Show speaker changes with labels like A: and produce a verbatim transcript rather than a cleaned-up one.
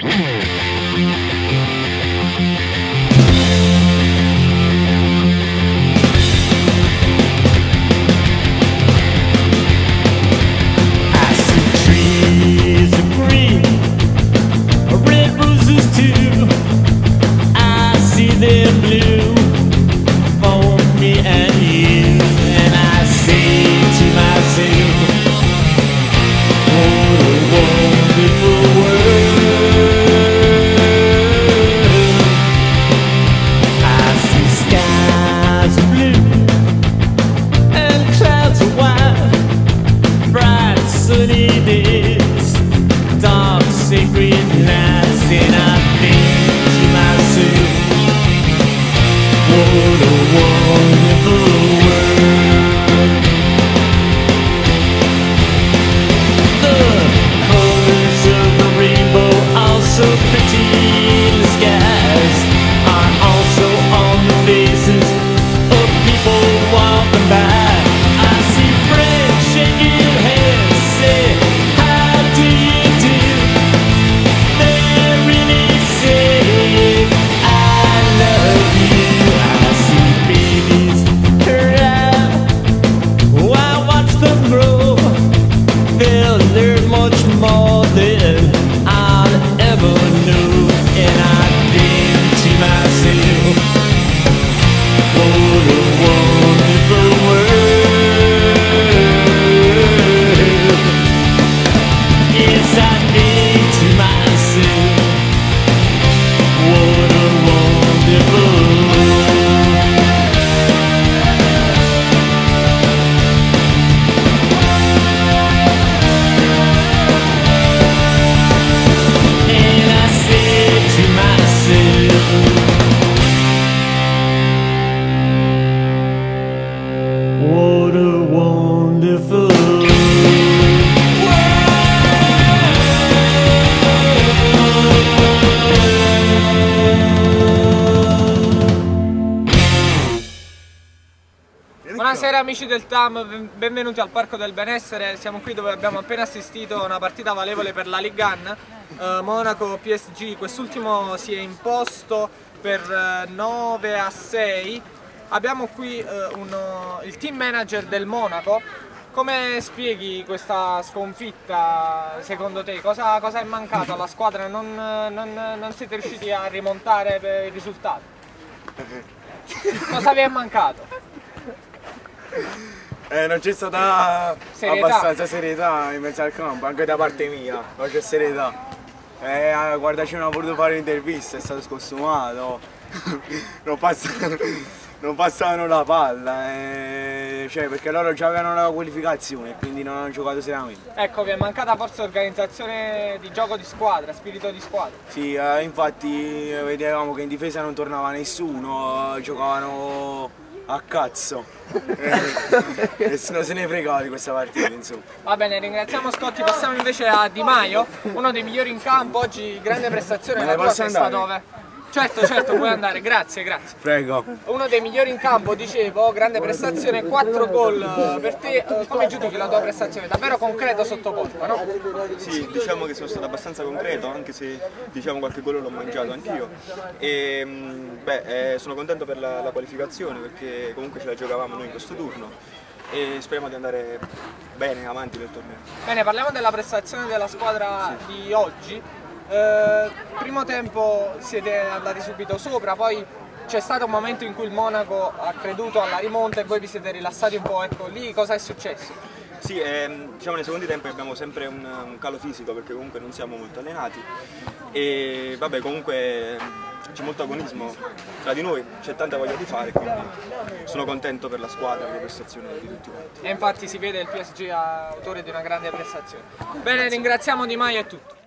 A: Buonasera amici del T A M, benvenuti al Parco del Benessere. Siamo qui dove abbiamo appena assistito a una partita valevole per la Ligue uno, eh, Monaco P S G. Quest'ultimo si è imposto per eh, nove a sei. Abbiamo qui eh, uno, il team manager del Monaco. Come spieghi questa sconfitta secondo te? Cosa, cosa è mancato alla squadra? Non, non, non siete riusciti a rimontare per il risultato? Cosa vi è mancato?
B: Eh, non c'è stata
A: serietà.
B: abbastanza serietà in mezzo al campo, anche da parte mia, non c'è serietà. Eh, guarda, ci hanno voluto fare un'intervista, è stato scostumato, non, pass non passavano la palla, eh, cioè, perché loro già avevano la qualificazione e quindi non hanno giocato seriamente.
A: Ecco, vi è mancata forse organizzazione di gioco di squadra, spirito di squadra?
B: Sì, eh, infatti vedevamo che in difesa non tornava nessuno, giocavano a cazzo e nessuno se ne fregava di questa partita, insomma.
A: Va bene, ringraziamo Scotti. Passiamo invece a Di Maio, uno dei migliori in campo oggi, grande prestazione.
B: Me
A: la
B: ne
A: tua
B: posso
A: sei
B: andare?
A: stato dove? Certo, certo, puoi andare, grazie, grazie.
B: Prego.
A: Uno dei migliori in campo, dicevo, grande prestazione, quattro gol per te. Come giudichi la tua prestazione? Davvero concreto sotto porta, no?
C: Sì, diciamo che sono stato abbastanza concreto, anche se diciamo qualche gol l'ho mangiato anch'io. E beh, eh, sono contento per la, la qualificazione, perché comunque ce la giocavamo noi in questo turno e speriamo di andare bene avanti nel torneo.
A: Bene, parliamo della prestazione della squadra sì. di oggi. Eh, primo tempo siete andati subito sopra, poi c'è stato un momento in cui il Monaco ha creduto alla rimonta e voi vi siete rilassati un po', ecco lì cosa è successo?
C: Sì, ehm, diciamo nei secondi tempi abbiamo sempre un, un calo fisico perché comunque non siamo molto allenati e vabbè comunque c'è molto agonismo tra di noi, c'è tanta voglia di fare, quindi sono contento per la squadra, per le prestazioni di tutti quanti.
A: E infatti si vede il P S G autore di una grande prestazione. Bene, ringraziamo Di Maio e tutto.